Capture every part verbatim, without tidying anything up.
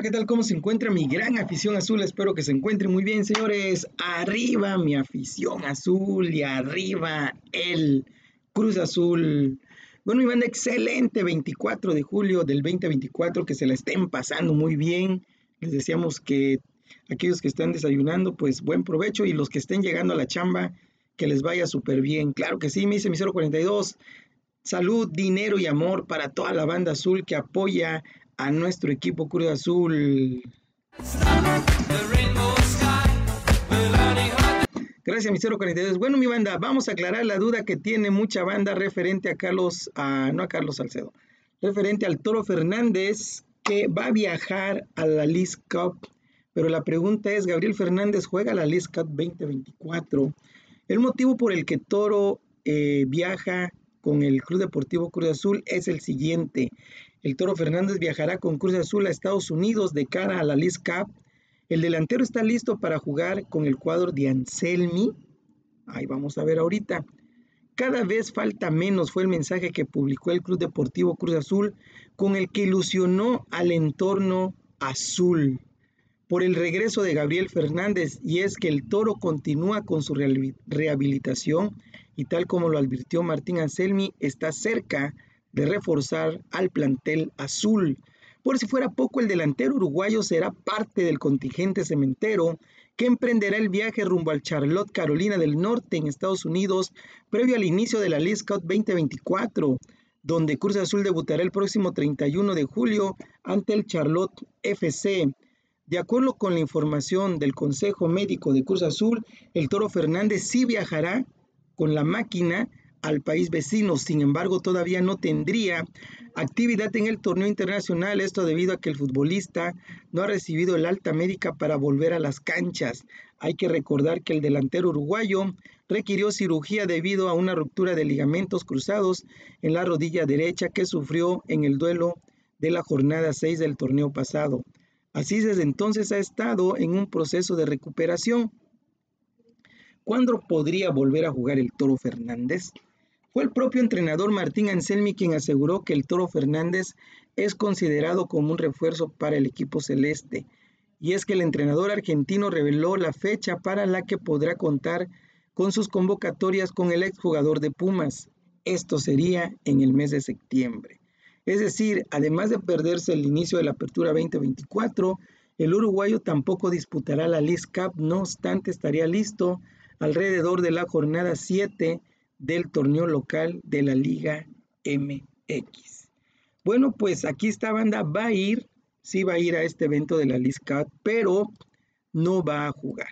¿qué tal? ¿Cómo se encuentra mi gran afición azul? Espero que se encuentre muy bien, señores. Arriba mi afición azul y arriba el Cruz Azul. Bueno, mi banda, excelente veinticuatro de julio del dos mil veinticuatro, que se la estén pasando muy bien. Les deseamos que aquellos que están desayunando, pues buen provecho, y los que estén llegando a la chamba, que les vaya súper bien. Claro que sí, me dice mi cero cuarenta y dos. Salud, dinero y amor para toda la banda azul que apoya a nuestro equipo Cruz Azul. Gracias, mi cero cuarenta y dos. Bueno, mi banda, vamos a aclarar la duda que tiene mucha banda referente a Carlos, a, no a Carlos Salcedo, referente al Toro Fernández, que va a viajar a la Leagues Cup. Pero la pregunta es, ¿Gabriel Fernández juega la Leagues Cup veinte veinticuatro? El motivo por el que Toro eh, viaja con el Club Deportivo Cruz Azul es el siguiente. El Toro Fernández viajará con Cruz Azul a Estados Unidos de cara a la Leagues Cup. El delantero está listo para jugar con el cuadro de Anselmi. Ahí vamos a ver ahorita. Cada vez falta menos, fue el mensaje que publicó el Club Deportivo Cruz Azul, con el que ilusionó al entorno azul por el regreso de Gabriel Fernández, y es que el Toro continúa con su rehabilitación y, tal como lo advirtió Martín Anselmi, está cerca de reforzar al plantel azul. Por si fuera poco, el delantero uruguayo será parte del contingente cementero que emprenderá el viaje rumbo al Charlotte, Carolina del Norte, en Estados Unidos, previo al inicio de la Leagues Cup veinte veinticuatro, donde Cruz Azul debutará el próximo treinta y uno de julio ante el Charlotte F C. De acuerdo con la información del Consejo Médico de Cruz Azul, el Toro Fernández sí viajará con la máquina al país vecino. Sin embargo, todavía no tendría actividad en el torneo internacional, esto debido a que el futbolista no ha recibido el alta médica para volver a las canchas. Hay que recordar que el delantero uruguayo requirió cirugía debido a una ruptura de ligamentos cruzados en la rodilla derecha que sufrió en el duelo de la jornada seis del torneo pasado. Así, desde entonces ha estado en un proceso de recuperación. ¿Cuándo podría volver a jugar el Toro Fernández? Fue el propio entrenador Martín Anselmi quien aseguró que el Toro Fernández es considerado como un refuerzo para el equipo celeste. Y es que el entrenador argentino reveló la fecha para la que podrá contar con sus convocatorias con el exjugador de Pumas. Esto sería en el mes de septiembre. Es decir, además de perderse el inicio de la apertura veinte veinticuatro, el uruguayo tampoco disputará la Leagues Cup, no obstante estaría listo alrededor de la jornada siete del torneo local de la Liga M X. Bueno, pues aquí esta banda va a ir, sí va a ir a este evento de la Leagues Cup, pero no va a jugar.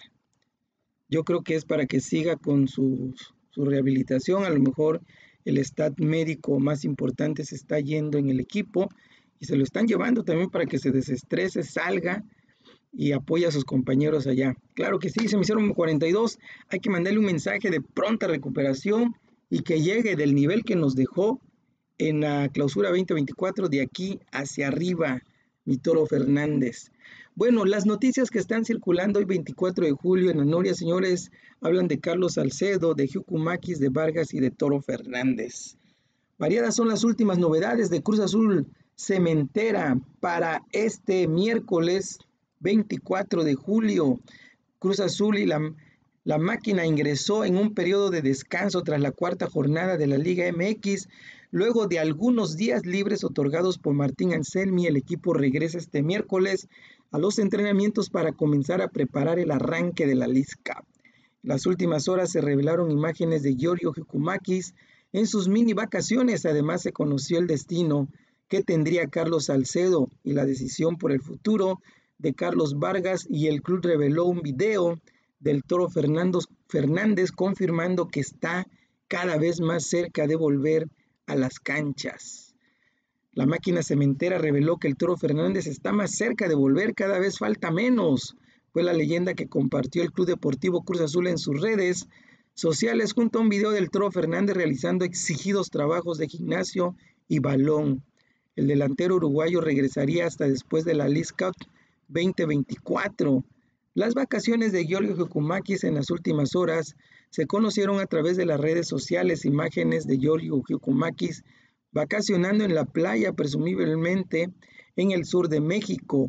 Yo creo que es para que siga con su, su rehabilitación. A lo mejor el staff médico más importante se está yendo en el equipo y se lo están llevando también para que se desestrese, salga y apoye a sus compañeros allá. Claro que sí, se me hicieron cuarenta y dos. Hay que mandarle un mensaje de pronta recuperación y que llegue del nivel que nos dejó en la clausura veinte veinticuatro de aquí hacia arriba, mi Toro Fernández. Bueno, las noticias que están circulando hoy veinticuatro de julio en la Noria, señores, hablan de Carlos Salcedo, de Giacomakis, de Vargas y de Toro Fernández. Variadas son las últimas novedades de Cruz Azul Cementera para este miércoles veinticuatro de julio. Cruz Azul y la, la máquina ingresó en un periodo de descanso tras la cuarta jornada de la Liga M X. Luego de algunos días libres otorgados por Martín Anselmi, el equipo regresa este miércoles a los entrenamientos para comenzar a preparar el arranque de la Leagues Cup. En las últimas horas se revelaron imágenes de Giorgio Giacomakis en sus mini vacaciones. Además, se conoció el destino que tendría Carlos Salcedo y la decisión por el futuro de Carlos Vargas, y el club reveló un video del Toro Fernández confirmando que está cada vez más cerca de volver a las canchas. La máquina cementera reveló que el Toro Fernández está más cerca de volver, cada vez falta menos. Fue la leyenda que compartió el Club Deportivo Cruz Azul en sus redes sociales junto a un video del Toro Fernández realizando exigidos trabajos de gimnasio y balón. El delantero uruguayo regresaría hasta después de la Leagues Cup veinte veinticuatro. Las vacaciones de Giorgio Giacomakis en las últimas horas se conocieron a través de las redes sociales. Imágenes de Giorgio Giacomakis vacacionando en la playa, presumiblemente en el sur de México.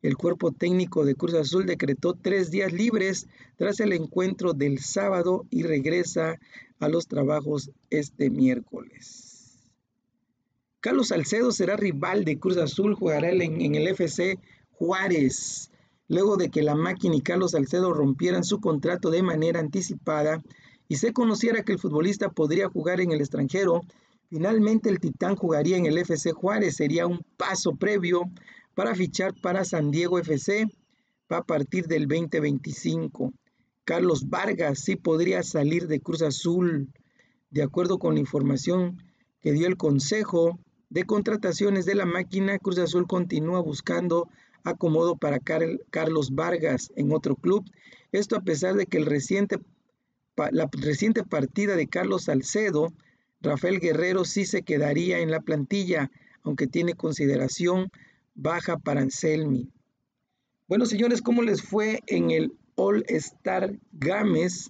El cuerpo técnico de Cruz Azul decretó tres días libres tras el encuentro del sábado y regresa a los trabajos este miércoles. Carlos Salcedo será rival de Cruz Azul, jugará en, en el F C Juárez. Luego de que la máquina y Carlos Salcedo rompieran su contrato de manera anticipada y se conociera que el futbolista podría jugar en el extranjero, finalmente el Titán jugaría en el F C Juárez. Sería un paso previo para fichar para San Diego F C a partir del veinte veinticinco. Carlos Vargas sí podría salir de Cruz Azul. De acuerdo con la información que dio el Consejo de Contrataciones de la máquina, Cruz Azul continúa buscando acomodo para Car- Carlos Vargas en otro club. Esto a pesar de que el reciente, la reciente partida de Carlos Salcedo, Rafael Guerrero sí se quedaría en la plantilla, aunque tiene consideración baja para Anselmi. Bueno, señores, ¿cómo les fue en el All-Star Games?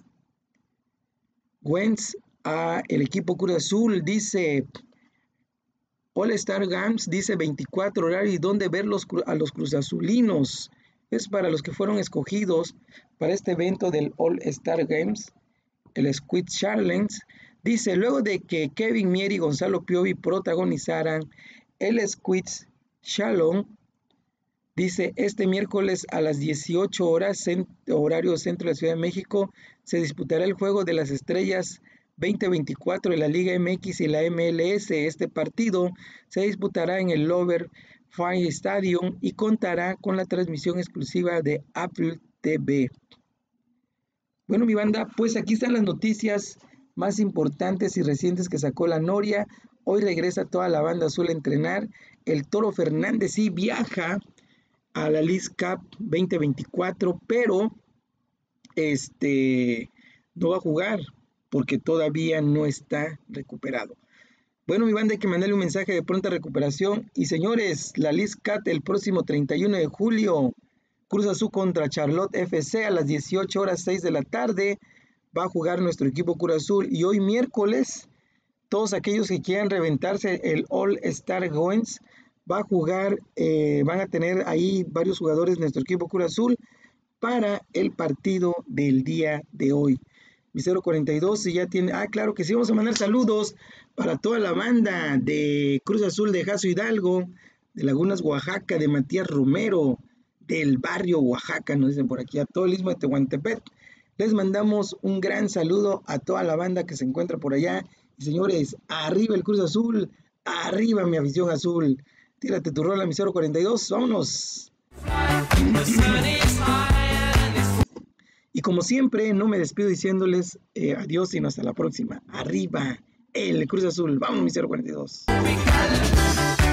Wentz a el equipo Cruz Azul dice All-Star Games, dice veinticuatro horarios y dónde ver los, a los cruzazulinos. Es para los que fueron escogidos para este evento del All-Star Games, el Squid Challenge. Dice, luego de que Kevin Mier y Gonzalo Piovi protagonizaran el Squid Challenge, dice, este miércoles a las dieciocho horas, en horario centro de la Ciudad de México, se disputará el Juego de las Estrellas veinte veinticuatro de la Liga M X y la M L S. Este partido se disputará en el Lover Fine Stadium y contará con la transmisión exclusiva de Apple T V. Bueno, mi banda, pues aquí están las noticias más importantes y recientes que sacó la Noria. Hoy regresa toda la banda azul a entrenar. El Toro Fernández sí viaja a la Leagues Cup veinte veinticuatro, pero este no va a jugar porque todavía no está recuperado. Bueno, mi banda, hay que mandarle un mensaje de pronta recuperación. Y señores, la Leagues Cup el próximo treinta y uno de julio, Cruz Azul contra Charlotte F C a las dieciocho horas seis de la tarde. Va a jugar nuestro equipo Cruz Azul. Y hoy miércoles, todos aquellos que quieran reventarse el All Star Games, va a jugar, eh, van a tener ahí varios jugadores de nuestro equipo Cruz Azul para el partido del día de hoy. Mi cero cuarenta y dos, si ya tiene, ah, claro que sí, vamos a mandar saludos para toda la banda de Cruz Azul de Jaso Hidalgo, de Lagunas, Oaxaca, de Matías Romero, del barrio Oaxaca, nos dicen por aquí, a todo el istmo de Tehuantepec. Les mandamos un gran saludo a toda la banda que se encuentra por allá. Y señores, arriba el Cruz Azul, arriba mi afición azul. Tírate tu rola, mi cero cuarenta y dos, vámonos. Y como siempre, no me despido diciéndoles eh, adiós, sino hasta la próxima. Arriba el Cruz Azul. Vamos, mi cero cuarenta y dos.